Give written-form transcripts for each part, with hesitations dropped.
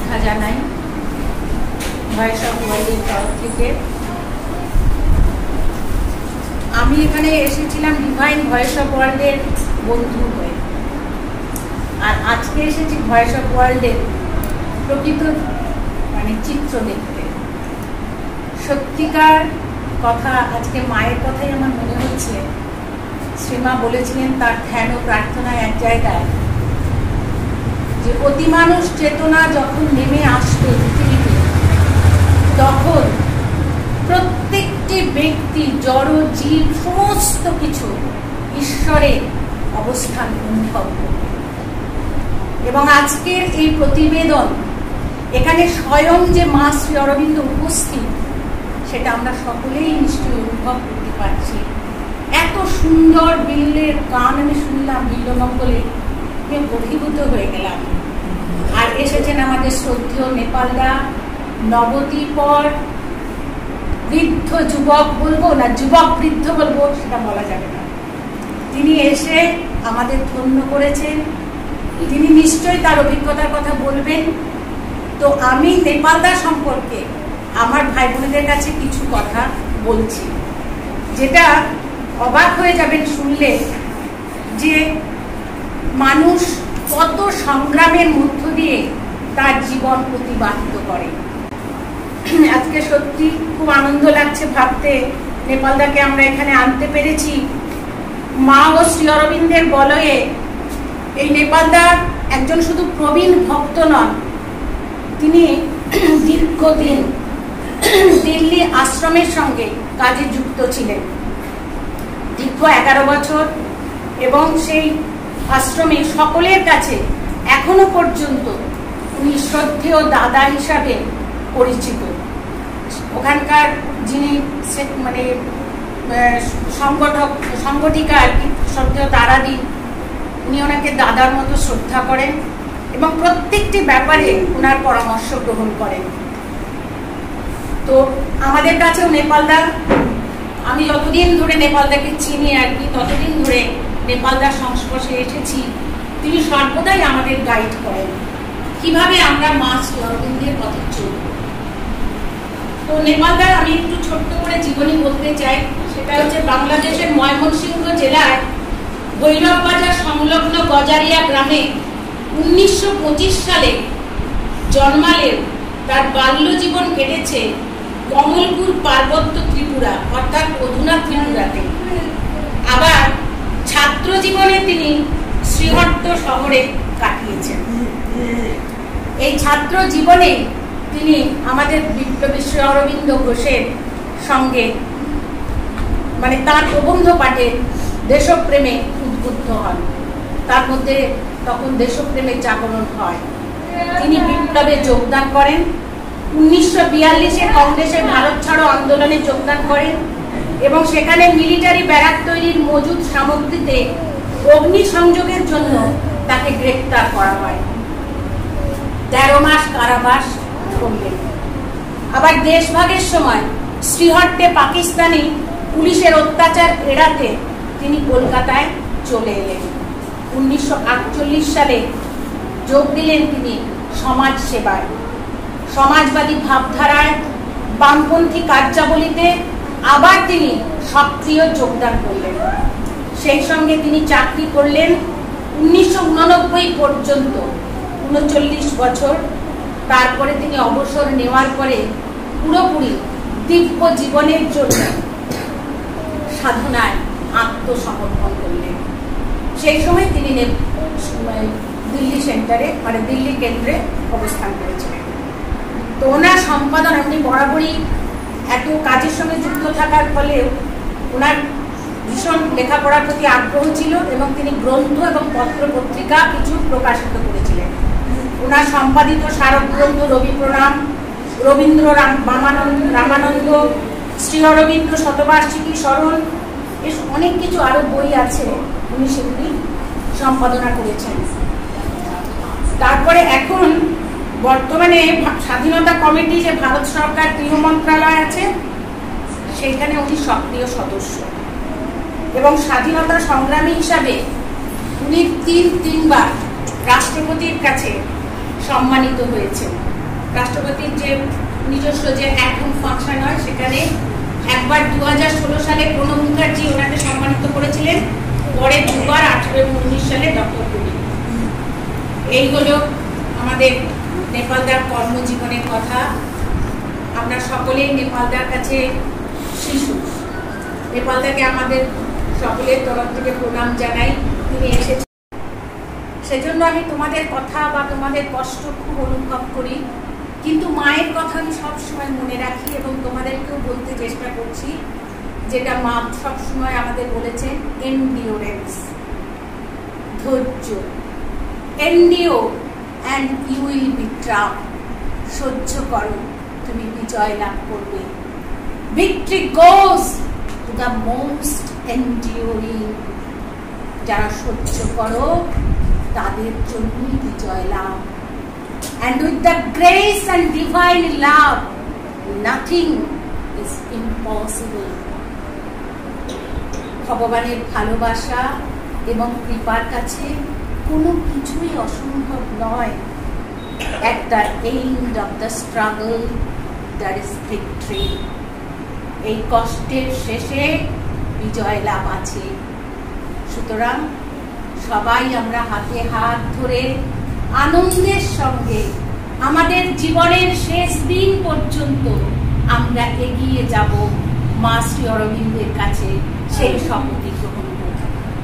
শ্রদ্ধা জানাই voice of ওয়ার্ল্ডের তরফ থেকে। আমি এখানে এসেছিলাম ডিভাইন ভয়েস অফ ওয়ার্ল্ডের বন্ধু হয়ে, আর আজকে এসেছি ভয়েস অফ ওয়ার্ল্ডের প্রকৃত চিত্র দেখতে। সত্যিকার কথা, আজকে মায়ের কথাই আমার মনে হচ্ছে। শ্রীমা বলেছিলেন তার ধ্যান ও প্রার্থনায় এক জায়গায় যে অতিমানুষ চেতনা যখন নেমে আসবে পৃথিবীতে, তখন প্রত্যেকটি ব্যক্তি, জড় জীব, সমস্ত কিছু ঈশ্বরের অবস্থান অনুভব করবে। এবং আজকের এই প্রতিবেদন, এখানে স্বয়ং যে মা শ্রী অরবিন্দ উপস্থিত, সেটা আমরা সকলেই নিশ্চয়ই অনুভব করতে পারছি। এত সুন্দর বিল্লের গান আমি শুনলাম, বিল্লমঙ্গলে অভিভূত হয়ে গেলাম। আর এসেছেন আমাদের শ্রদ্ধেয় নেপালদা, নবদ্বীপর বৃদ্ধ যুবক বলবো না, যুবক বৃদ্ধ বলবো সেটা বলা যাবে না, তিনি এসে আমাদের ধন্য করেছেন। তিনি নিশ্চয়ই তার অভিজ্ঞতার কথা বলবেন। তো আমি নেপালদা সম্পর্কে আমার ভাই বোনেদের কাছে কিছু কথা বলছি, যেটা অবাক হয়ে যাবেন শুনলে, যে মানুষ কত সংগ্রামের মধ্য দিয়ে তার জীবন অতিবাহিত করে। আজকে সত্যি খুব আনন্দ লাগছে ভাবতে, নেপালদাকে আমরা এখানে আনতে পেরেছি মা ও শ্রী অরবিন্দের বলয়ে। এই নেপালদা একজন শুধু প্রবীণ ভক্ত নন, তিনি দীর্ঘদিন দিল্লি আশ্রমের সঙ্গে কাজে যুক্ত ছিলেন, দীর্ঘ 11 বছর। এবং সেই আশ্রমে সকলের কাছে এখনো পর্যন্ত উনি শ্রদ্ধেয় দাদা হিসাবে পরিচিত। ওখানকার যিনি সংগঠিকা আর কি, শ্রদ্ধেয় তারাদি, উনি ওনাকে দাদার মতো শ্রদ্ধা করেন এবং প্রত্যেকটি ব্যাপারে ওনার পরামর্শ গ্রহণ করেন। তো আমাদের কাছেও নেপালদা, আমি যতদিন ধরে নেপালদাকে চিনি আর কি, ততদিন ধরে নেপালদার সংস্পর্শে এসেছি। তিনি সর্বদাই আমাদের গাইড করেন কিভাবে আমরা মা শ্রী অরবিন্দের পথে চলব। তো নেপালদার আমি একটু ছোট্ট করে জীবনী বলতে চাই। সেটা হচ্ছে বাংলাদেশের ময়মনসিংহ জেলার ভৈরব বাজার সংলগ্ন গজারিয়া গ্রামে 1925 সালে জন্মালেও তার বাল্য জীবন কেটেছে কমলপুর পার্বত্য ত্রিপুরা, অর্থাৎ অধুনা ত্রিপুরাতে। আবার ছাত্র জীবনে তিনি শ্রীহট্ট শহরে কাটিয়েছেন। এই ছাত্র জীবনে তিনি আমাদের বিশ্ব অরবিন্দ ঘোষের সঙ্গে তার প্রবন্ধ পাঠে দেশপ্রেমে উদ্বুদ্ধ হন। তার মধ্যে তখন দেশপ্রেমের জাগরণ হয়। তিনি বিপ্লবে যোগদান করেন। 1942-এ কংগ্রেসের ভারত ছাড়ো আন্দোলনে যোগদান করেন এবং সেখানে মিলিটারি ব্যারাক তৈরির মজুদ সামগ্রীতে অগ্নিসংযোগের জন্য তাকে গ্রেফতার করা হয়। 13 মাস কারাবাস করলেন। আবার দেশভাগের সময় শ্রীহট্টে পাকিস্তানি পুলিশের অত্যাচার এড়াতে তিনি কলকাতায় চলে এলেন। 1948 সালে যোগ দিলেন তিনি সমাজ সেবায়, সমাজবাদী ভাবধারায়, বামপন্থী কার্যাবলীতে আবার তিনি সক্রিয় যোগদান করলেন। সেই সঙ্গে তিনি চাকরি করলেন 1989 পর্যন্ত, 39 বছর। তারপরে তিনি অবসর নেওয়ার পরে পুরোপুরি দিব্য জীবনের জন্য সাধনায় আত্মসমর্পণ করলেন। সেই সময় তিনি দিল্লি সেন্টারে দিল্লি কেন্দ্রে অবস্থান করেছিলেন। তো ওনার সম্পাদন, আপনি বরাবরই এত কাজের সঙ্গে যুক্ত থাকার ফলেও ওনার ভীষণ লেখাপড়ার প্রতি আগ্রহ ছিল এবং তিনি গ্রন্থ এবং পত্র পত্রিকা কিছু প্রকাশিত করেছিলেন। ওনার সম্পাদিত স্মারক গ্রন্থ রবি প্রণাম, রবীন্দ্র রামানন্দ, শ্রী অরবিন্দ শতবার্ষিকী স্মরণ, বেশ অনেক কিছু আরো বই আছে, উনি সেগুলি সম্পাদনা করেছেন। তারপরে এখন বর্তমানে স্বাধীনতা কমিটি, যে ভারত সরকার গৃহ মন্ত্রণালয় আছে, সেখানে উনি সক্রিয় সদস্য এবং স্বাধীনতা সংগ্রামী হিসাবে উনি তিনবার রাষ্ট্রপতির কাছে সম্মানিত হয়েছেন। রাষ্ট্রপতির যে নিজস্ব যে অ্যাট-হোম ফাংশন হয় সেখানে একবার 2016 সালে প্রণব মুখার্জি ওনাকে সম্মানিত করেছিলেন, পরে দুবার 18 এবং 19 সালে ডক্টর পুরী। এই হলো আমাদের নেপালদার কর্মজীবনের কথা। আমরা সকলেই নেপালদার কাছে শিশু। নেপালদাকে আমাদের সকলের তরফ থেকে প্রণাম জানাই, তিনি এসেছেন। সেজন্য আমি তোমাদের কথা বা তোমাদের কষ্ট খুব অনুভব করি, কিন্তু মায়ের কথা আমি সবসময় মনে রাখি এবং তোমাদেরকেও বলতে চেষ্টা করছি, যেটা মা সবসময় আমাদের বলেছেন, এন্ডিওরেন্স, ধৈর্য। Endure and you will be triumphant, সহ্য করো, তুমি বিজয় লাভ করবে। Victory goes to the most enduring, যারা সহ্য করো তাদের জন্যই বিজয় লাভ। And with the grace and divine love, nothing is impossible. ভগবানের ভালোবাসা এবং কৃপার কাছে কোনো কিছুই অসম্ভব নয়। At the end of the struggle, there is victory. এই কষ্টের শেষে বিজয় লাভ আছে। সুতরাং সবাই আমরা হাতে হাত ধরে আনন্দের সঙ্গে আমাদের জীবনের শেষ দিন পর্যন্ত আমরা এগিয়ে যাব মা শ্রী অরবিন্দের কাছে, সেই শপথই গ্রহণ করব।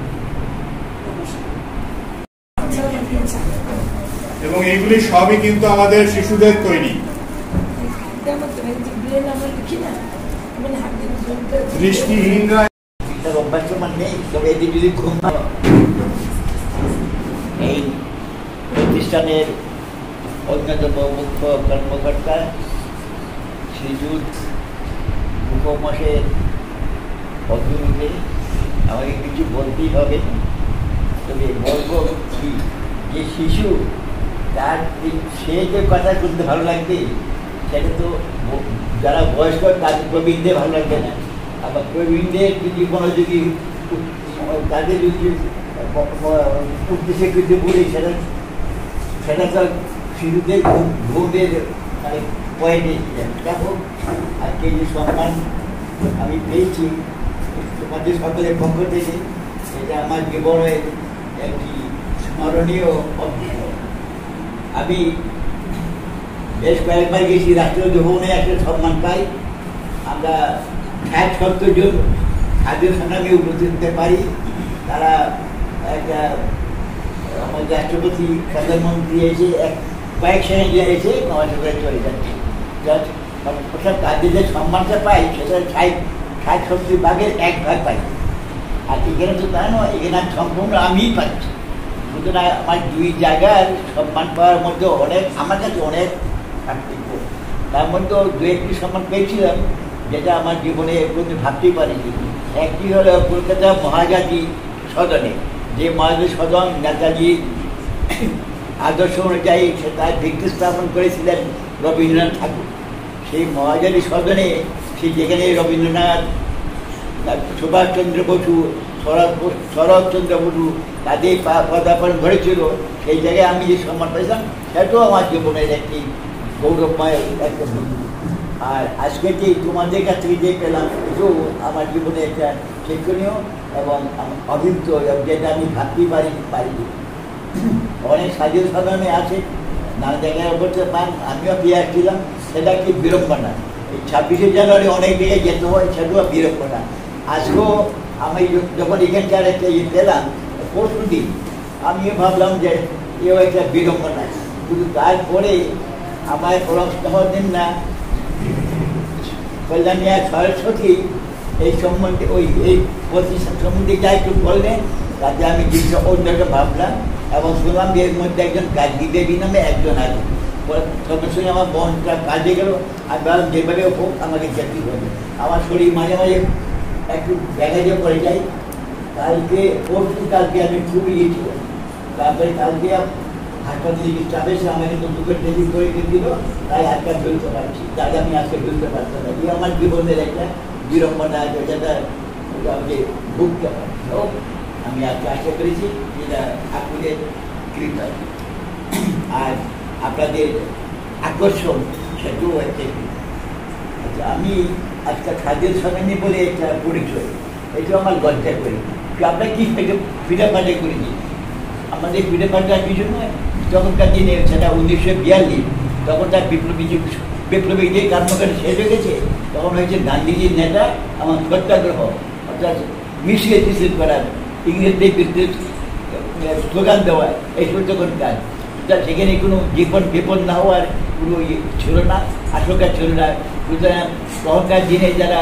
এবং এইগুলি সবই কিন্তু আমাদের শিশুদের তৈরি। দৃষ্টিহীনরা এই প্রতিষ্ঠানের অন্যতম মুখ্য কর্মকর্তা শ্রীযুত মুখোমশের অগ্রণীতে আমাকে কিছু বলতেই হবে। তবে বলবো কি, যে শিশু তার সে যে কথা শুনতে ভালো লাগবে, সেটা তো যারা বয়স্ক তাদের প্রবীণদের ভালো লাগবে না। আবার প্রবীণদের যদি কোনো যদি তাদের যদি উদ্দেশ্যে কিছু বলি, সেটা তো শিশুদের ঘুমের মানে পয়েন্টে দেখো। আজকে যে সম্মান আমি পেয়েছি তোমাদের সকলের পক্ষ থেকে, এটা আমার জীবনের একটি স্মরণীয় অভিজ্ঞতা। আমি বেশ কয়েকবার গেছি রাষ্ট্রপতি ভবনে, একটা সম্মান পাই। আমরা 60-70 জন স্বাধীন সংগ্রামে উপস্থিত হতে পারি। তারা একটা আমাদের রাষ্ট্রপতি, প্রধানমন্ত্রী এসে কয়েক সেকেন্ডে এসে আমার সাথে চলে যাচ্ছে। ওসব কাজে যে সম্মানটা পাই, সেটা 60-70 ভাগের 1 ভাগ পাই। আর এখানে তো তা নয়, এখানে সম্পূর্ণ আমিই পাচ্ছি। সুতরাং আমার 2 জায়গার সম্মান পাওয়ার মধ্যে অনেক, আমার কাছে অনেক পার্থক্য। তার মধ্যে 2-1টি সম্মান পেয়েছিলাম, যেটা আমার জীবনে কোনো ভাবতেই পারিনি। একটি হলো কলকাতা মহাজাতি সদনে, যে মহাজাতি সদন নেতাজি আদর্শ অনুযায়ী সে তার ভিত্তি স্থাপন করেছিলেন রবীন্দ্রনাথ ঠাকুর। সেই মহাজাতি সদনে সে যেখানে রবীন্দ্রনাথ, সুভাষচন্দ্র বসু, শরৎচন্দ্র বসু তাদের পদার্পণ ঘটেছিল, সেই জায়গায় আমি যে সম্মান পেয়েছিলাম, সেটাও আমার জীবনের একটি গৌরবময় একটা বন্ধু। আর আজকে যে তোমাদের কাছ থেকে যে পেলাম, এটাও আমার জীবনে একটা শিক্ষণীয় এবং অভিজ্ঞ, যেটা আমি ভাবতেই পারিনি। অনেক স্বাধীন সাধনে আছে, নানা জায়গায় অবস্থা পান, আমিও পেয়ে আসছিলাম, সেটা কি বিড়ম্বনা। এই 26শে জানুয়ারি অনেক জায়গায় যেতে হয়, সেটাও বিড়ম্বনা। আজকেও আমি যখন এখানকার একটা পেলাম পরশু দিন, আমিও ভাবলাম যে এও একটা বিড়ম্বনা। কিন্তু তারপরে আমার প্রশ্ন দিন না কল্যাণিয়া সরস্বতী এই সম্বন্ধে, এই প্রতিষ্ঠান সম্বন্ধে যা একটু বললেন, তাতে আমি জিনিসটা অন্যটা ভাবলাম এবং শুনলাম যে এর মধ্যে একজন গান্ধী দেবী নামে একজন আছে। সঙ্গে সঙ্গে আমার মনটা কাজে গেল। আর ভাবলাম যেভাবে হোক আমাকে যেতে হবে। আমার শরীর মাঝে মাঝে একটু ব্যাঘাজে পড়ে যায়। কালকে আমি খুবই ইয়ে ছিল। তারপরে কালকে হাসপাতালে স্টাফ এসে আমাকে দুপুরে ট্রেনিং করে দিল, তাই আজকে বেরোতে পারছি, তাই আমি আজকে বেরোতে পারতাম না। এই আমার জীবনের একটা বিড়ম্বনা আছে, যেটা আমাকে ভুগতে পারি। আমি আজকে আশা করেছি যেটা ঠাকুরের কৃপা। আর আপনাদের আকর্ষণ সেটাও একটা। আচ্ছা, আমি আজকাল খাদ্যের সঙ্গে বলে একটা পরিচয়, এটা আমার লজ্জা করি। আমরা কি ফিরে পাল্টে করেছি? আমাদের ফিরে পাল্টা কিছু নয়। তখনকার দিনে সেটা 1942, তখন তার বিপ্লবী যে কর্মকাণ্ড শেষ হয়ে গেছে, তখন হয়েছে গান্ধীজির নেতা আমার সত্যাগ্রহ, অর্থাৎ মিশিয়ে টিসিল করার, ইংরেজদের বিরুদ্ধে স্লোগান দেওয়া, এই তখন কাজ। সেখানে কোনো বিপদ না হওয়ার কোনো ছিল না, আশঙ্কা ছিল না। সুতরাং তখনকার দিনে যারা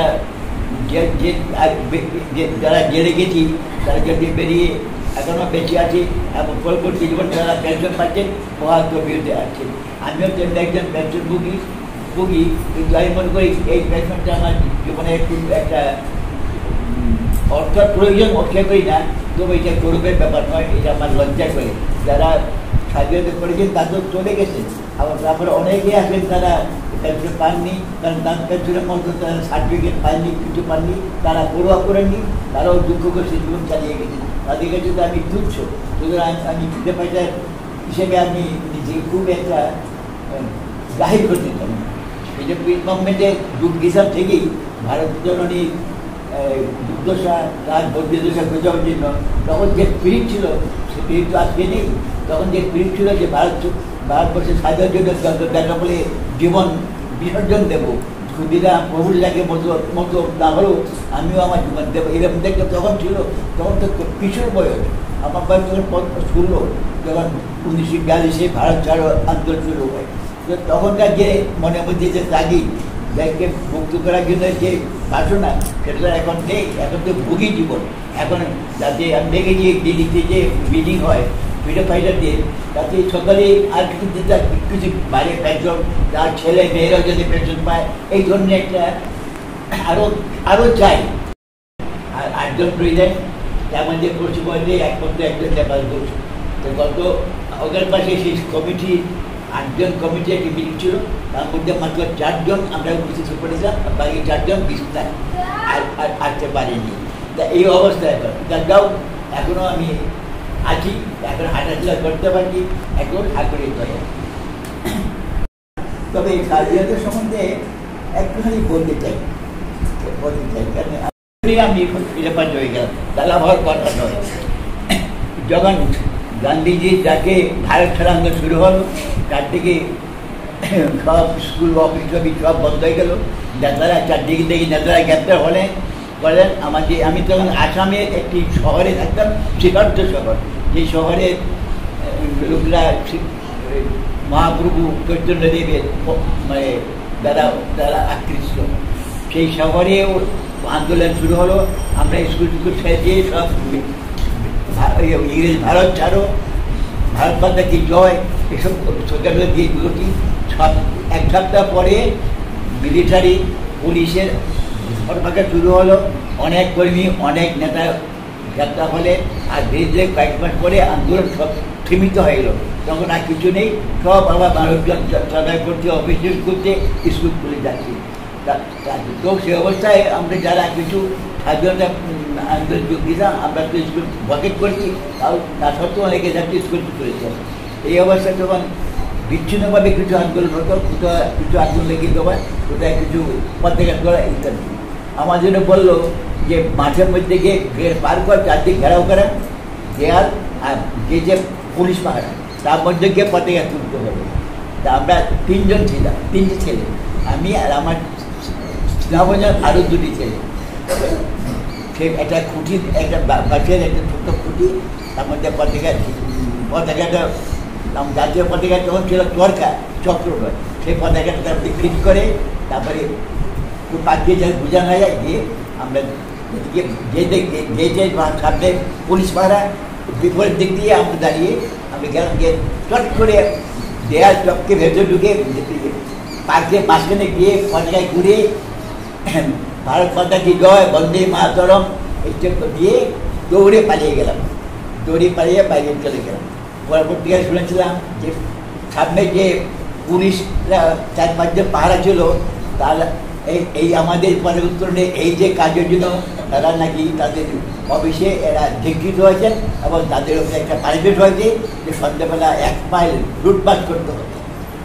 জেলে গেছি, তারা যদি বেরিয়ে এখনো বেঁচে আছে এবং পরবর্তী জীবন যারা পেনশন পাচ্ছেন, মহাত্ম বিরুদ্ধে আছেন। আমিও তেমনি একজন পেনশন ভুগি, কিন্তু আমি মনে করি এই পেনশনটা আমার জীবনে একটু একটা অর্থ প্রয়োজন, অস্বীকার করি না, তবে এটা গৌরবের ব্যাপার নয়, এটা আমার লজ্জা করে। যারা স্বাধীনতা করেছেন তাদের চলে গেছেন, আবার তারপরে অনেকে আছেন তারা পেনশন পাননি, কারণ তার পেনশনের মতো তারা সার্টিফিকেট পাননি, কিছু পাননি, তারা পড়ুয়া করেননি, তারাও দুঃখ করে সে জীবন চালিয়ে গেছেন। তাদের কাছে তো আমি তুচ্ছ। সুতরাং আমি ফিরে পাইটার হিসেবে আমি নিজে খুব একটা জাহির করতে চাই। এই যে গভর্নমেন্টের যুগ হিসাব থেকেই ভারত জননী দুর্দশা, তার বৌদ্ধদশা বোঝানোর জন্য তখন যে স্পিরিট ছিল, সে স্পিরিট তো আজকে নেই। তখন যে স্পিরিট ছিল যে ভারতবর্ষের স্বাধীন জন্য দেখা বলে জীবন বিসর্জন দেবো, সুবিধা প্রভুর যাকে মতো না হলেও আমিও আমার জীবন দেবো, এরকম দেখতে তখন ছিল। তখন তো কিশোর বয়স, আমার বয়স যখন 16, যখন 1942 ভারত ছাড়ো আন্দোলন শুরু হয়। তো তখনকার যে মনের মধ্যে যে তাগিদ, ব্যাংকে মুক্ত করার জন্য যে বাসনা, সেটা এখন নেই। এখন তো ভুগি জীবন। এখন যাতে আমি দেখেছি দিল্লিতে যে মিটিং হয় ফ্রিডম ফাইটার দিয়ে, তাতে সকালে আর কিছু বাইরে পেনশন, তার ছেলে মেয়েরাও যদি পেনশন পায়, এই ধরনের একটা আরও চাই। আর 8জন প্রেসিডেন্ট, তার মধ্যে পশ্চিমবঙ্গে একমাত্র একজন নেপাল দোষ। তো গত অগের মাসে সেই কমিটি 8জন কমিটি একটি মিটিং ছিল, তার মধ্যে মাত্র 4জন আমরা উপস্থিত করেছিলাম, বাকি 4জন বিস্তার আর আসতে পারেনি। তা এই অবস্থা এখন যাও, এখনও আমি আছি, এখন হাঁটাচলা করতে পারছি, এখন ঠাকুরের দয়া। তবে এই স্বাধীনতা সম্বন্ধে একটুখানি বলতে চাই, কারণ আমি এখন ফিরে পাঠ হয়ে গেলাম, তাহলে আমার কথা নয়। যখন গান্ধীজি যাকে ভারত ছাড়া আন্দোলন শুরু হলো, তার থেকে সব স্কুল অফিস সব বন্ধ হয়ে গেল। নেতারা চারদিকে দেখি নেতারা গ্রেপ্তার করেন। আমি তখন আসামের একটি শহরে থাকতাম, শ্রীকান্ত শহর, যে শহরে লোকরা মহাপ্রভু চৈতন্যদেবের মানে দ্বারা আকৃষ্ট। সেই শহরে আন্দোলন শুরু হলো। আমরা স্কুল ছেড়ে দিয়ে সব ইংরেজ ভারত ছাড়ো, ভারত মাতা কি জয়, এসব সোজাগুলো দিয়ে গুলোটি সব। 1 সপ্তাহ পরে মিলিটারি পুলিশের ধর্মঘট শুরু হলো। অনেক কর্মী, অনেক নেতা গ্রেপ্তার হলে। আর ধীরে ধীরে কয়েক মাস পরে আন্দোলন সব সীমিত হয়ে গেল। তখন আর কিছু নেই, সব আবার মানুষজন সদাই করছে, অফিস করছে, স্কুল খুলে যাচ্ছে। তো সে অবস্থায় আমরা যারা কিছু স্বাধীনতা আন্দোলন যোগ দিলাম, আমরা তো স্কুল বকেট করছি, তাও তা সত্ত্বেও অনেকে যাচ্ছে স্কুল করেছে। এই অবস্থায় যখন বিচ্ছিন্নভাবে কিছু আন্দোলন হতো, কিছু আন্দোলন লেগে দেওয়া, কোথায় কিছু পতাকা করা ইত্যাদি। আমার জন্য বললো যে মাঠের মধ্যে গিয়ে পার কর, চারদিকে ঘেরাও করা দেয়াল, আর যে পুলিশ পাহারা, তার মধ্যে গিয়ে পতাকা তুলতে হবে। তা আমরা 3 জন ছিলাম, 3টি ছেলে, আমি আর আমার স্নেহভঞ্জন আরও 2টি ছেলে। সে একটা খুঁটি, একটা বাঁশের একটা ছোট্ট খুঁটি, তার মধ্যে পতাকাটা জাতীয় পতাকা তখন ছিল চরকা, চক্র নয়, সেই পতাকাটা তার ফিট করে তারপরে পাক দিয়ে যাতে বোঝা না যায়, দিয়ে আমরা যে সামনে পুলিশ পাহারা, বিপরীত দিক দিয়ে আমরা দাঁড়িয়ে আমরা গেলাম, গিয়ে চট করে দেয়াল চককে ভেতরে ঢুকে পার্কের মাঝখানে গিয়ে পতাকায় ঘুরে ভারত মাতা কি জয়, বন্দে মাতরম এইসব দিয়ে দৌড়ে পালিয়ে গেলাম। দৌড়ে পালিয়ে বাইরে চলে গেলাম। পরবর্তীকালে শুনেছিলাম যে সামনে যে পুলিশরা 4-5 জন পাহারা ছিল, তারা এই আমাদের পরে উত্তরণে এই যে কাজের জন্য তারা নাকি তাদের অফিসে এরা ধিকৃত হয়েছেন, এবং তাদের উপরে একটা পারিবেট হয়েছে যে সন্ধ্যাবেলা 1 মাইল রুট মার্চ করতে হবে।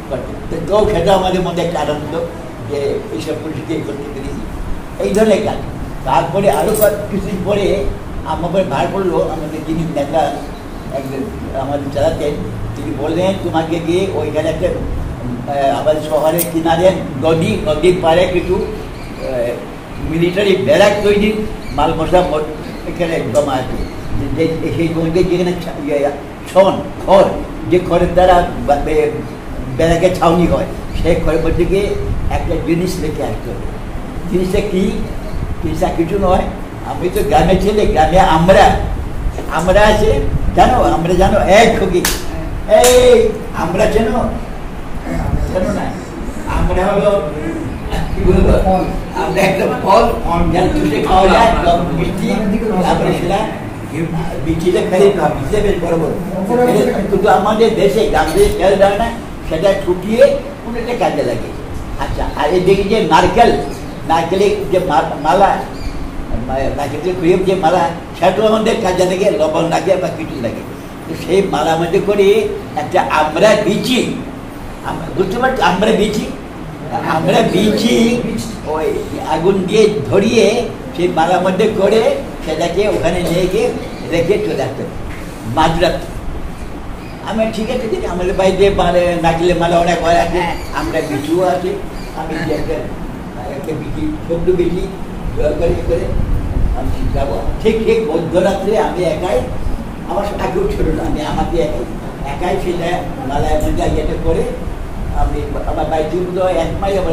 তো সেটা আমাদের মধ্যে একটা আনন্দ যে এইসব পরিস্থিতি করতে পেরেছি, এই ধরনের কাজ। তারপরে আরও কিছুদিন পরে আমার ভার পড়লো আমাদের যিনি নেতা একজন আমাদের চালাতেন, তিনি বললেন তোমাকে গিয়ে ওইখানে একটা আমাদের শহরের কিনারে নদীর পাড়ে কিছু মিলিটারি ব্যারাক তৈরি মাল মশলা এখানে জমা আছে, সেই জমিতে যেখানে খড়, যে খড়ের দ্বারা ব্যারাকের ছাউনি হয়, সেই খড়ের মধ্যে গিয়ে একটা জিনিস রেখে আসতে হবে। জিনিসটা কি? জিনিসটা কিছু নয়, আমি তো গ্রামে ছেলে, গ্রামে আমরা আছে জানো, আমরা জানো এক ঠকি, এই আমরা চেনো না, আমরা হলো কি বলবো, আমরা একটা ফল চুষে খাওয়া যায়, মিষ্টি, তারপরে সেটা বিচিটা ফেলে বিচিটা বেশ বড় বড়, কিন্তু আমাদের দেশে গ্রামে ফেল দেয় না, সেটা শুকিয়ে অনেকটা কাজে লাগে। আচ্ছা, আর এদিকে যে নারকেলের যে মালা, নারকেলের ক্রিম যে মালা, সেটাও আমাদের কাজে লাগে, লবণ লাগে বা কিছু লাগে। তো সেই মালা মধ্যে করে একটা আমরা বিচি, বুঝতে পারছি, আমরা বিচি ওই আগুন দিয়ে ধরিয়ে সেই মালার মধ্যে করে সেটাকে ওখানে নিয়ে গিয়ে রেখে চলে আসতে মাঝরাত। আমি ঠিক আছে, ঠিক আছে, আমাদের বাড়িতে নারকেলের মালা অনেক হয় আছে, আমরা বিচুও আছে, আমি একটা বিচি, ছোট্ট বিচি করে আমি যাবো। ঠিক মধ্যরাত্রে আমি একাই, আমার আগেও ছিল না, আমি আমাকে একাই সেটা মালায় মধ্যে ইয়েটা করে আমি আমার বাড়িতে 1 মাইল আমার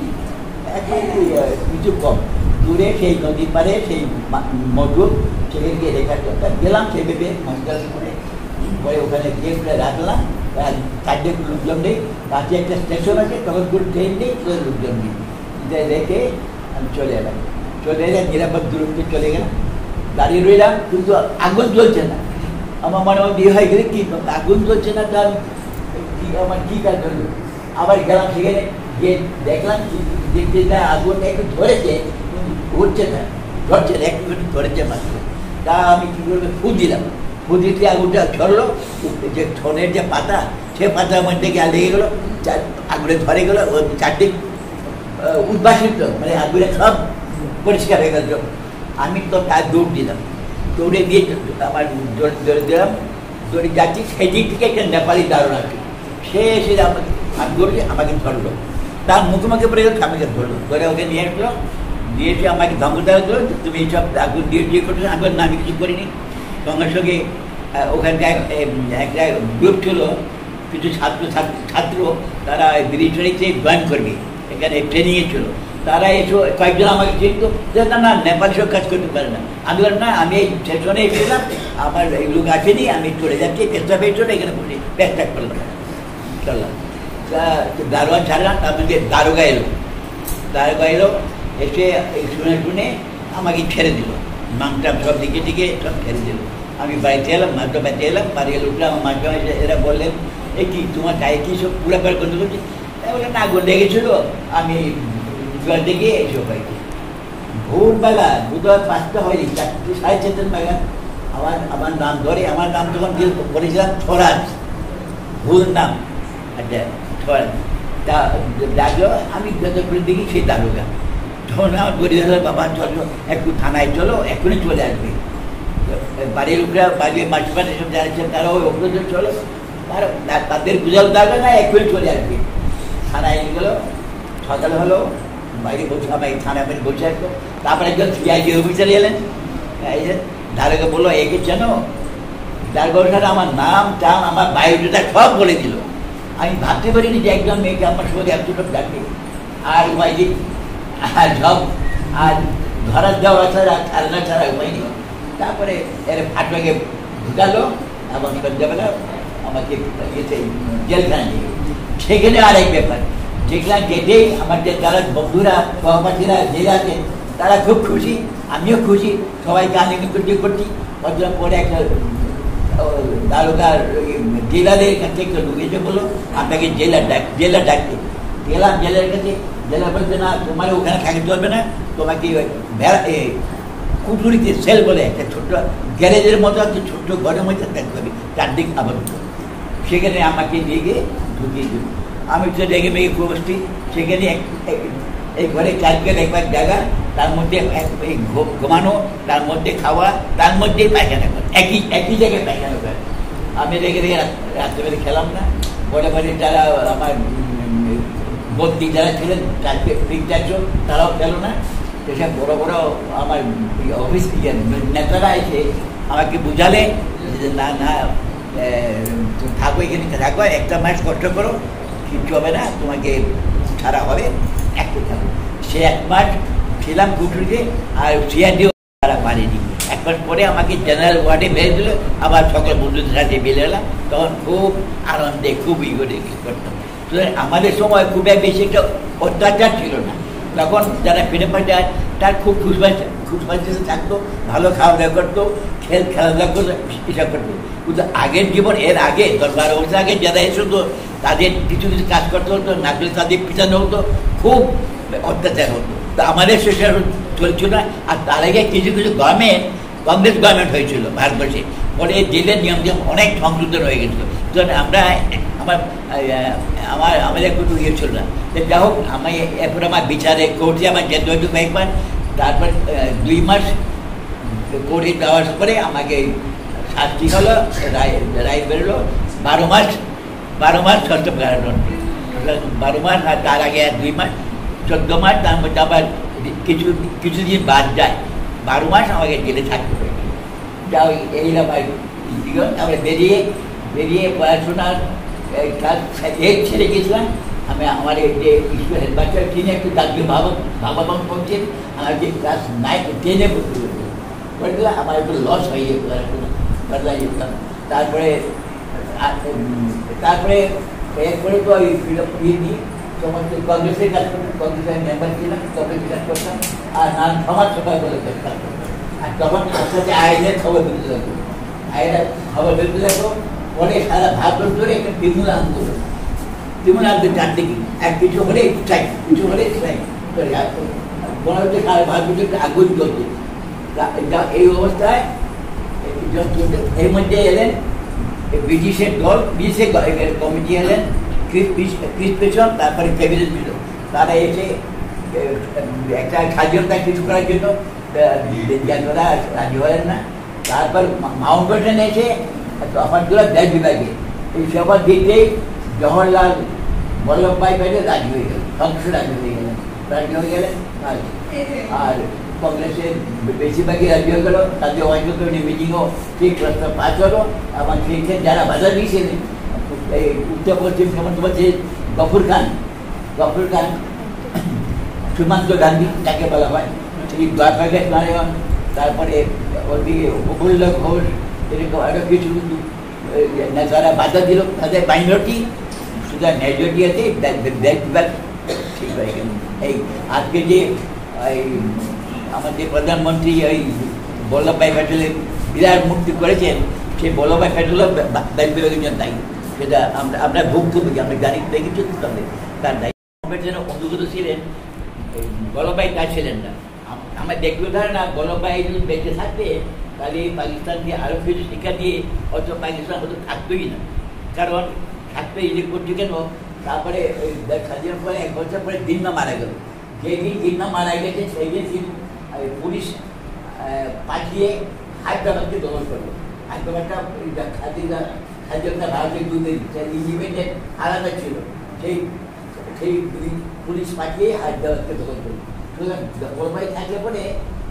কিছু কম দূরে সেই নদীর পাড়ে সেই মজুর সেখানে গিয়ে রেখা গেলাম, সেই ভেবে মঞ্চাল করে পরে ওখানে গিয়ে রাখলাম। 4টে লোকজন নেই, কাছে একটা স্টেশন আছে, তখন কোনো ট্রেন নেই, লোকজন নেই, রেখে আমি চলে এলাম। চলে এলাম, নিরাপদ দূরত্বে চলে গেলাম, দাঁড়িয়ে রইলাম, কিন্তু আগুন জ্বলছে না। আমার মনে হয় বিয়ে হয়ে গেলে কি আগুন জ্বলছে না, তার আমার কি কাজ হলো। আবার গেলাম সেখানে গিয়ে দেখলাম দেখতে আগুন একটু ধরেছে, উঠছে না, ধরছে না, একটু ধরেছে মাত্র। তা আমি কি করবো, ফুঁ দিলাম, ফুঁ দিতে আগুনটা ছড়লো, যে ছনের যে পাতা, সে পাতার মধ্যে গিয়ে লেগে গেলো, আগুনে ধরে গেলো, ওই 4টে উদ্ভাসিত, মানে আগুনে সব পরিষ্কার হয়ে গেল। আমি তো তার দৌড় দিলাম, দৌড়ে দিয়ে আমার দৌড়ে দিলাম, দৌড়ে যাচ্ছি, সেদিক থেকে একটা নেপালি দারুণ আছে, সে এসে আমাকে হাত ধরলে আমাকে ধরলো, তার মুখোমুখি পড়ে গেল, আমাকে ধরলো, ধরে ওকে নিয়ে আসলো, দিয়েছে আমাকে ধমক দেওয়া হলো, তুমি এইসব আগুন দিয়ে করছো। আমি না, আমি কিছু করিনি। সঙ্গে সঙ্গে ওখানটায় একটা গ্রুপ ছিল, কিছু ছাত্র, তারা মিলিটারিতে জয়েন করবে, এখানে ট্রেনিংয়ে ছিল, তারা এসে কয়েকজন আমাকে চিনতো যে না নেপালি সব কাজ করতে পারে না। আমি বললাম না, আমি এই স্টেশনে এসেছিলাম, আমার এই লোক আসেনি, আমি চলে যাচ্ছি, চেষ্টা পেয়েছিল, এখানে বসে চেষ্টা করলাম, চললাম। দারোয়ান ছাড়লাম, তার মধ্যে দারোগা এলো, এসে শুনে আমাকে ছেড়ে দিল, মাংটা সব দিকে সব ছেড়ে দিল। আমি বাড়িতে এলাম, মাংটা বাড়িতে এলাম, বাড়ি এলো উঠলাম, আমার মাংটা এরা বললেন, এ কি তোমার গায়ে কি সব পুরাপার করতে করছি? বললাম না, আগুন লেগেছিল, আমি জল দিকে এসব বাড়িতে। ভোরবেলা বুধবার 5টা হয়নি, 4টে 4:30 নাগাদ আমার নাম ধরে, আমার নাম তখন বলেছিলাম স্বরাজ, ভুল নাম, আচ্ছা স্বরাজ। তা ডাকলো, আমি যতক্ষণ দেখি সেই দারোগা, তখন আমার বলে দিল, বাবা চলো একটু থানায় চলো, এক্ষুনি চলে আসবে। বাড়ির লোকরা, বাড়ির মাসিমান এসব যারা ছিল, তারা ওই অগ্রজ চলো, তাদের বুঝাল দরকার না, এক্ষুনি চলে আসবে। থানায় নিয়ে গেলো, সকাল হলো, বাইরে বসে আমাকে থানায় বাইরে বসে আসলো। তারপরে একজন সিআইডি অফিসার এলেন, দারোগা বললো, একে চেনো? দারোগা আমার নাম টাম, আমার বায়োডাটা সব বলে দিল। আমি ভাবতে পারিনি যে একজন মেয়েকে আমার সঙ্গে একজন ডাকবে, আর উপায়নি, আর সব আর ধরার যাওয়া ছাড়া খেলনা ছাড়া উপায়নি। তারপরে এর ফাটকে ঢুকালো, এবং সন্ধ্যাবেলা আমাকে জেলখানা নিয়ে, সেখানে আরেক ব্যাপার, যেখানে যেতেই আমাদের যারা বন্ধুরা সহপাঠীরা জেলে আছেন, তারা খুব খুশি, আমিও খুশি, সবাইকে আলিঙ্গন করছি। কতদিন পরে একটা দারোগার জেলারের কাছে একটা লোক এসে বললো, আপনাকে জেলার ডাকতে গেলাম। জেলার কাছে, জেলা বলতে না, তোমার ওখানে থাকতে চলবে না, তোমাকে কুঠুরিতে সেল বলে একটা ছোট্ট গ্যারেজের মতো একটা ছোট্ট ঘরের মধ্যে থাকতে হবে, 4 দিক আবদ্ধ। সেখানে আমাকে নিয়ে গিয়ে ঢুকিয়ে দিল। আমি তো রেগে মেগে বসছি, সেখানে এই ঘরে চারকে একবার জায়গা, তার মধ্যে এই ঘুমানো, তার মধ্যে খাওয়া, তার মধ্যেই পায়খানা করে, একই জায়গায় পায়খানা করে। আমি রেগে রেগে রাত্রেবেলা খেলাম না। মোটামুটি যারা আমার বন্দি যারা ছিলেন 4-5 তারাও খেলো না। সেসব বড় বড় আমার অফিস নেতারা এসে আমাকে বুঝালে যে না না থাকো, এখানে থাকো, 1 মাস কষ্ট করো, কিচ্ছু হবে না, তোমাকে ছাড়া হবে, একটু থাকো। সে 1 মাস ছিলাম কুটুরিতে, আর সিআরডিও তারা পারেনি। 1 মাস পরে আমাকে জেনারেল ওয়ার্ডে বেড়ে দিল, আবার সকল বন্ধুদের সাথে বেড়ে এলাম। তখন খুব আনন্দে খুব ইগোরে করতাম। আমাদের সময় খুব বেশি একটা অত্যাচার ছিল না। তখন যারা ফিরে পাঠায় তার খুব খুশবাসে থাকতো, ভালো খাওয়া দাওয়া করতো, খেলাধুলা করতো, এসব করতো। কিন্তু আগের জীবন, এর আগে 10-12 বছর আগে যারা এসেতো তাদের কিছু কিছু কাজ করতে হতো, না করলে তাদের পিছানো হতো, খুব অত্যাচার হতো। তো আমাদের সেসব চলছিল না। আর তার আগে কিছু কিছু গভর্নমেন্ট, কংগ্রেস গভর্নমেন্ট হয়েছিল ভারতবর্ষে, পরে জেলের নিয়ম অনেক সংশোধন হয়ে গেছিলো। আমরা আমাদের কোনো ইয়ে ছিল না। যা হোক, আমি এরপর আমার বিচারে কোর্টে আমার যেতে হতো কয়েকবার। তারপর 2 মাস কোর্টে যাওয়ার পরে আমাকে শাস্তি হলো, রায় বেরোলো 12 মাস ষষ্ঠ কারাদণ্ড, 12 মাস। আর তার আগে 2 মাস, 14 মাস। তার মধ্যে আবার কিছুদিন বাদ যায়, 12 মাস আমাকে জেলে থাকতে হবে। যাও এইরকম তারপরে বেরিয়ে পড়াশোনার কাজ ছেড়ে গেছিলাম। আমি আমার এই যে স্কুল হেডমাস্টার, তিনি একটু তাকে ভাবাবান করছেন, আমার যে ক্লাস 9-10-এ ভর্তি হয়েছিল, আমার একটু লস হয়ে যেত পড়াশোনা যেতাম। তারপরে এরপরে তো ইয়ে নিই, সমস্ত কংগ্রেসের কাজ করতাম, কংগ্রেসের মেম্বার ছিলাম, কংগ্রেসের কাজ করতাম, আর নান সমাজ সভা বলে কাজ করতাম। আর তখন সাথে আইনের খবর বেরোতে থাকতো, আইনের খবর বেরোতে থাকতো। পরে সারা ভারতবর্ষ ধরে একটা তৃণমূল আন্দোলন 4 দিকে, এক কিছু হলে স্ট্রাইক, কিছু হলে স্ট্রাইক, মনে হচ্ছে সারা ভারতবর্ষে আগুন চলছে। এই অবস্থায় এর মধ্যে এলেন ব্রিটিশের দল, ব্রিটিশের কমিটি এলেন, ক্রিসপেশন, তারপরে ক্যাবিনেট মিল। তারা এসে একটা স্বাধীনতা কিছু করার জন্য রাজি হলেন না। তারপর মাউন্ট ব্যাটেন এসে আমার দেশ বিভাগে এই শপথ দিতেই জওহরলাল বল্লভভাই প্যাটেল রাজি হয়ে গেলেন, সংসদ রাজি হয়ে গেলেন। আর কংগ্রেসের বেশিরভাগই রাজি হয়ে গেল, তাদের ওয়াশিংটন মিটিংও ঠিক রাস্তা পাস হলো। এবং সেইখানে যারা বাধা দিয়েছিলেন, এই উত্তর পশ্চিম সীমান্ত বলছে গফুর খান, সুমন্ত গান্ধী যাকে বলা হয়, সেই দ্বারকাদেশ নারায়ণ, তারপরে ওদিকে প্রফুল্ল ঘোষ, এরকম আরও কিছু কিন্তু নেতারা বাধা দিল। তাদের মাইনরিটি, সুতরাং মেজরিটি আছে, ঠিক হয়ে গেল। এই আজকে যে আমাদের প্রধানমন্ত্রী ওই বল্লভভাই প্যাটেলের বিরাট মূর্তি করেছেন, সেই বল্লভভাই প্যাটেলও দেশ বিভাগের জন্য দায়ী। সেটা আমরা ভুক্তভোগী, আমরা জানি, দেখেছি তার দায়িত্ব অনুগত ছিলেন। বল্লভভাই তা ছিলেন না। আমার দেখতে ধরে না, বল্লভভাই যদি বেঁচে থাকতে তাহলে পাকিস্তানকে আরও কিছু শিক্ষা দিয়ে অত পাকিস্তান হয়তো থাকতোই না। কারণ থাকতে ইয়ে করছে কেন, তারপরে ওই স্বাধীন পরে 1 বছর পরে জিন্না মারা গেল। যেদিন জিন্না মারা গেছে সেই দিন পুলিশ পাঠিয়ে হায়দ্রাবাদকে দখল করলো। হায়দ্রাবাদটা স্বাধীনতা ভারতের ইন্ডিপেন্ডেন্ট আলাদা ছিল, সেই পুলিশ পাঠিয়ে হায়দ্রাবাদকে দখল করলো। সুতরাং বল্লভভাই থাকলে পরে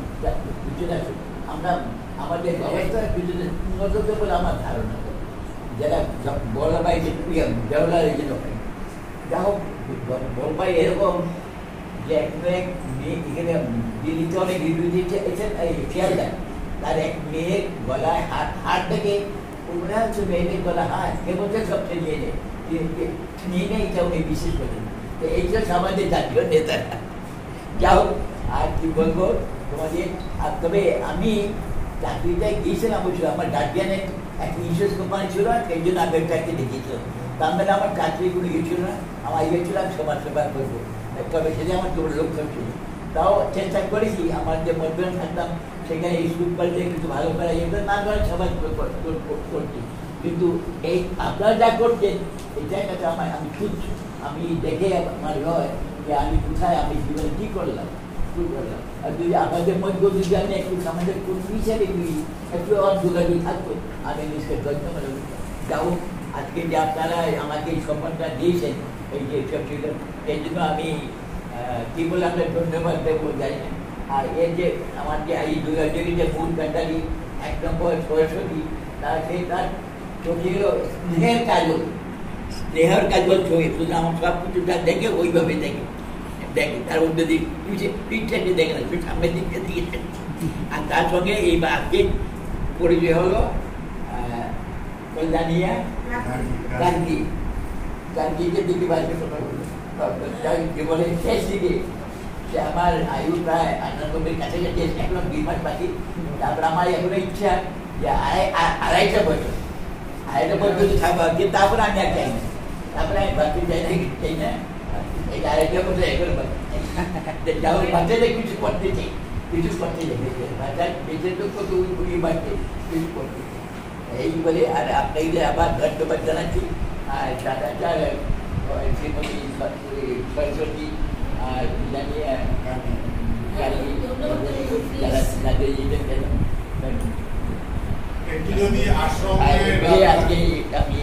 আমরা আমাদের ব্যবস্থা কিছুটা উন্নত বলে আমার ধারণা। যারা বল্লভভাই জওহরলাল জন্য, যা হোক বল্লভভাই এরকম যে এখানে দিল্লিতে অনেক বিরোধী খেয়াল দেয়, তার এক মেয়ের গলায় হাত থেকে মনে হচ্ছে মেয়েদের গলা হাত এবছর সব ঠেলিয়ে নিয়ে নেই, এটা উনি বিশেষ করেন। তো এইসব আমাদের জাতীয় নেতারা। যা হোক, আর কি বলবো তোমাদের। আর তবে আমি চাকরিটায় গিয়েছিলাম, বলছিল আমার গার্জিয়ানের একটা ইন্স্যুরেন্স কোম্পানি ছিল, সেই জন্য আমি ওইটাকে দেখিয়েছিলাম। তার মানে আমার চাকরি কোনো ইয়ে ছিল না, আমার ইয়ে ছিল আমি সমাজ সেবা করবো। তবে সেটা আমার কেবল লক্ষ্য ছিল। তাও চেষ্টা করেছি, আমার যে মধ্যে থাকতাম সেখানে স্কুল কলেজে কিছু ভালো করা যেত, না করে সবাই করছি। কিন্তু এই আপনারা যা করছেন এই জায়গাটা আমি খুঁজছি, আমি দেখে আমার হয় যে আমি কোথায়, আমি জীবনে কী করলাম। আর যদি আমাদের মধ্যে যদি আমি একটু আমাদের কোন হিসাবে একটু যোগাযোগ থাকতো, আমি নিশ্চয় ধন্যবাদ যাও। আজকে যে আপনারা আমাকে এই সম্মানটা দিয়েছেন, এই যে সব ছিল, এই জন্য আমি কী বলে আপনার ধন্যবাদ দেবো যাই না। আর এর যে আমার যে এই যোগাযোগী যে মূল ব্যাটারি 1 নম্বর সরস্বতী, তার চোখে স্নেহের কাজল, স্নেহের কাজল চোখে শুধু আমার সব কিছুটা দেখে ওইভাবে দেখে তার মধ্যে দিয়ে পিঠটাকে দেখে না, সামনের দিকটা দিকে। আর তার সঙ্গে এই আজকে পরিচয় হলো কল্যাণিয়া গান্ধীকে দিকে বাড়িতে কথা বললো জীবনের শেষ দিকে। সে আমার আয়ু প্রায় 98 কাছাকাছি, এখনো 2 মাস বাকি। তারপর আমার এখনো ইচ্ছা যে আড়াইটা বছর যদি থাকবো, কিন্তু তারপরে আমি আর চাই না, তারপরে আমি বাকি চাই না এই আড়াইটা বছর এখন বাচ্চাদের কিছু করতে চাই, বাচ্চার বেঁচে তো কত বাড়তে কিছু করতে চাই এই বলে। আর আপনাকে আবার ধন্যবাদ জানাচ্ছি। আর দাদাটা শ্রীমতী সরস্বতী আর জানিয়ে একটু যদি আশ্রমে আজকে আমি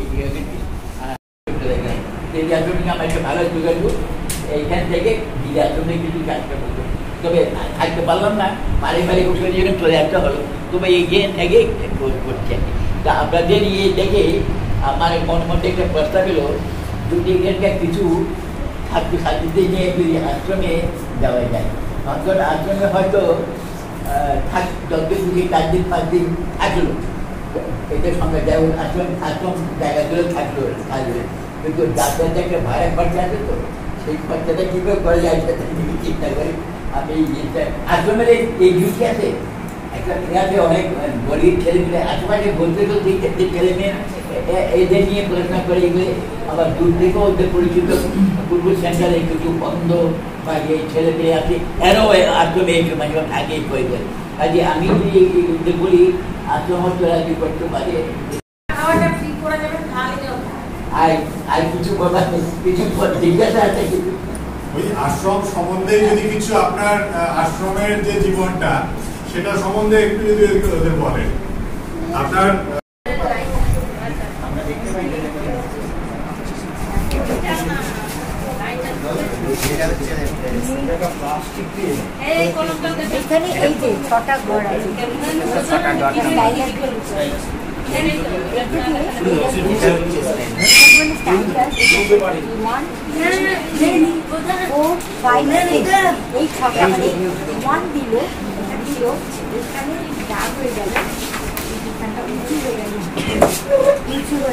এই আশ্রমে আমার একটা ভালো যোগাযোগ, এইখান থেকে এই আশ্রমে কিছু কাজটা করবো। তবে থাকতে পারলাম না, পারিবারিক অসুবিধা জন্য চলে আসতে হলো। তবে এইখান থেকে করছে। তা আপনাদের ইয়ে দেখে আমার মনের মধ্যে একটা প্রস্তাব এলো, যদি এখানকার কিছু ছাত্রছাত্রীদের নিয়ে যদি আশ্রমে যাওয়া যায়, অন্তত আশ্রমে হয়তো যতদিন 4 দিন 5 দিন থাকলো, এদের সঙ্গে যেমন আশ্রম জায়গাগুলো থাকবে, কিন্তু যাতায়াতে একটা ভাড়া খরচা আছে, তো সেই খরচাটা কীভাবে করা যায় সেটা চিন্তা করি আমি। আশ্রমের এই ডিউটি আছে, একটা ক্রিয়াতে অনেক গরিব ছেলেমেয়ে আশেপাশে বলতে বলতে ছেলে মেয়ে এদের নিয়ে পড়াশোনা করে, এগুলো আবার দূর থেকেও ওদের পরিচিত পূর্ব সেন্টারে কিছু বন্ধ বা এই ছেলে মেয়ে আছে, এরাও আশ্রমে একটু মাঝে মাঝে থাকে বই করে। কাজে আমি যদি উদ্যোগ করি আশ্রম রাজি করতে পারি। আর কিছু কথা কিছু জিজ্ঞাসা আছে, কিছু ওই আশ্রম সম্বন্ধে যদি কিছু আপনার আশ্রমের যে জীবনটা সেটা সম্বন্ধে একটু যদি ওদের বলেন। আপনার এখানে এই যে 6টা ঘর আছে, 6টা ডট এই 6টা মানে 1 দিল এখানে দাগ হয়ে গেল, এখানটা উঁচু হয়ে গেল,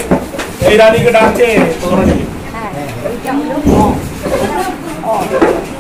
এই রানীকে ডাকছে। হ্যাঁ, এটা হলো